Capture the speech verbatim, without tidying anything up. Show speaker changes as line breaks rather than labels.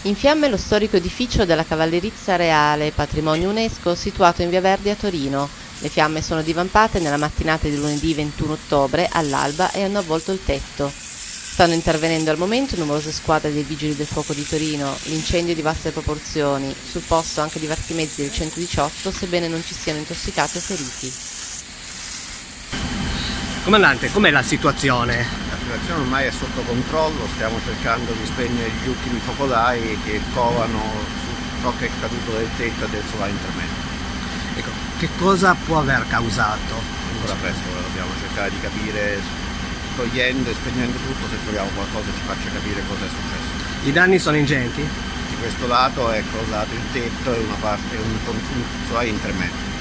In fiamme lo storico edificio della Cavallerizza Reale, patrimonio UNESCO, situato in via Verdi a Torino. Le fiamme sono divampate nella mattinata di lunedì ventuno ottobre all'alba e hanno avvolto il tetto. Stanno intervenendo al momento numerose squadre dei Vigili del Fuoco di Torino. L'incendio è di vaste proporzioni, sul posto anche diversi mezzi del centodiciotto, sebbene non ci siano intossicati o feriti.
Comandante, com'è la situazione?
La situazione ormai è sotto controllo, stiamo cercando di spegnere gli ultimi focolai che covano su ciò che è caduto del tetto e del solaio intermedio.
Ecco, che cosa può aver causato?
Ancora presto, dobbiamo cercare di capire, togliendo e spegnendo tutto, se troviamo qualcosa che ci faccia capire cosa è successo.
I danni sono ingenti?
Di questo lato è causato il tetto e una parte, un, un solaio intermedio.